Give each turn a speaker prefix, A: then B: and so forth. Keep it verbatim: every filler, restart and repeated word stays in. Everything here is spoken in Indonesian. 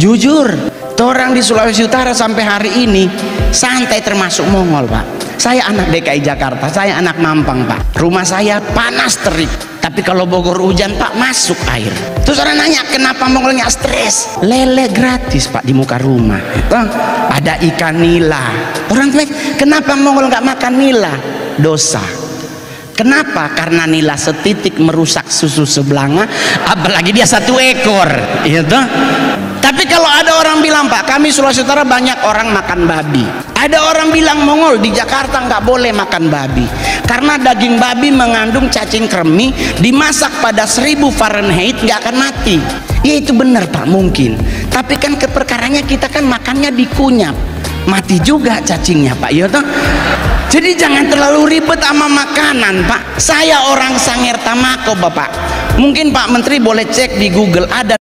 A: Jujur, orang di Sulawesi Utara sampai hari ini santai termasuk Mongol, Pak. Saya anak D K I Jakarta, saya anak Mampang, Pak. Rumah saya panas terik, tapi kalau Bogor hujan, Pak, masuk air. Terus orang nanya, kenapa Mongolnya stres? Lele gratis, Pak, di muka rumah. Tuh, ada ikan nila. Orang tuh, kenapa Mongol nggak makan nila? Dosa. Kenapa? Karena nila setitik merusak susu sebelanga, apalagi dia satu ekor, gitu. Tapi kalau ada orang bilang, Pak, kami Sulawesi Utara banyak orang makan babi. Ada orang bilang Mongol di Jakarta nggak boleh makan babi karena daging babi mengandung cacing kremi, dimasak pada seribu Fahrenheit nggak akan mati. Ya itu benar, Pak, mungkin. Tapi kan keperkaranya kita kan makannya dikunyap, mati juga cacingnya, Pak. Ya toh? Jadi jangan terlalu ribet sama makanan, Pak. Saya orang Sangir Tamako, Bapak. Mungkin Pak Menteri boleh cek di Google, ada